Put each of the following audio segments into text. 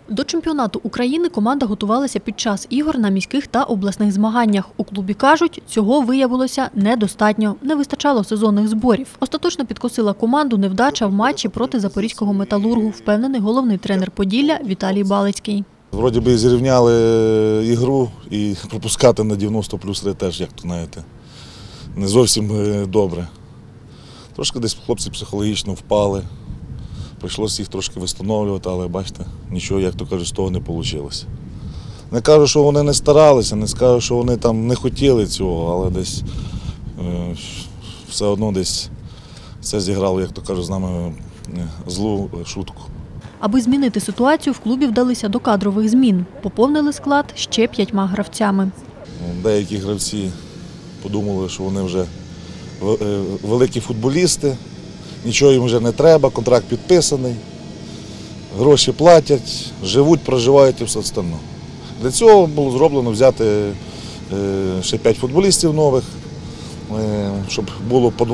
До чемпіонату України команда готувалася під час ігор на міських та обласних змаганнях. У клубі кажуть, цього виявилося недостатньо. Не вистачало сезонних зборів. Остаточно підкосила команду невдача в матчі проти Запорізького «Металургу», впевнений головний тренер «Поділля» Віталій Балицький. Вроді би зрівняли ігру і пропускати на 90 плюс теж, як то знаєте, не зовсім добре. Трошки десь хлопці психологічно впали. Прийшлося їх трошки встановлювати, але бачите, нічого, як то кажуть, з того не вийшло. Не кажу, що вони не старалися, не скажу, що вони там не хотіли цього, але десь все одно десь це зіграло, як то кажуть, з нами злу шутку. Аби змінити ситуацію, в клубі вдалися до кадрових змін. Поповнили склад ще 5 гравцями. Деякі гравці подумали, що вони вже великі футболісти, нічого їм вже не треба, контракт підписаний, гроші платять, живуть, проживають і все остальне. Для цього було зроблено взяти ще 5 футболістів нових, щоб було по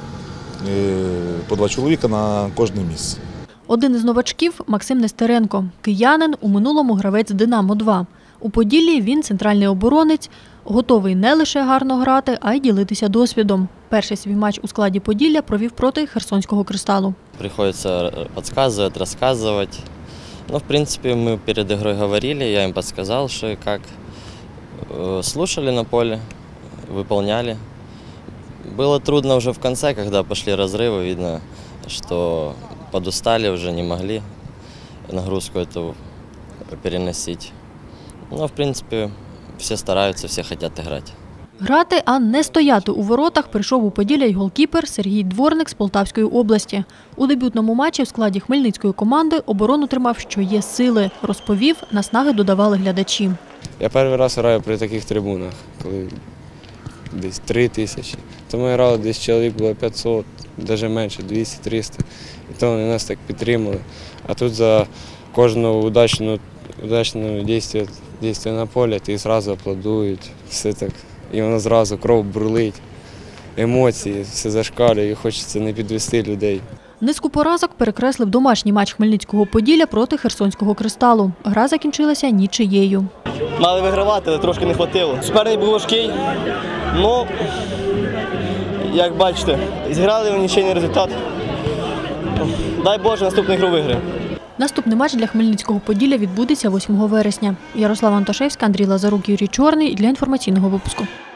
два чоловіка на кожне місце. Один із новачків – Максим Нестеренко. Киянин, у минулому гравець «Динамо-2». У Поділлі він центральний оборонець, готовий не лише гарно грати, а й ділитися досвідом. Перший свій матч у складі Поділля провів проти Херсонського «Кристалу». Приходится подсказывать, рассказывать. Ну, в принципе, мы перед игрой говорили, я им подсказал, что и как. Слушали на поле, выполняли. Было трудно уже в конце, когда пошли разрывы, видно, что подустали, уже не могли нагрузку эту переносить. Но, в принципе, все стараются, все хотят играть. Грати, а не стояти у воротах прийшов у Поділля й голкіпер Сергій Дворник з Полтавської області. У дебютному матчі в складі хмельницької команди оборону тримав, що є сили. Розповів, наснаги додавали глядачі. Я перший раз граю при таких трибунах, коли десь 3000. Тому ми грали, десь чоловік було 500, навіть менше, 200-300. І то вони нас так підтримали. А тут за кожну удачну дійство на полі і одразу аплодують, все так. І воно зразу кров бурлить, емоції, все зашкалює, і хочеться не підвести людей. Низку поразок перекреслив домашній матч Хмельницького «Поділля» проти Херсонського «Кристалу». Гра закінчилася нічиєю. Мали вигравати, але трошки не хватило. Суперник був важкий, ну, як бачите, зіграли в нічийний результат. Дай Боже, наступну гру виграємо. Наступний матч для Хмельницького «Поділля» відбудеться 8 вересня. Ярослава Антошевська, Андрій Лазарук, Юрій Чорний для інформаційного випуску.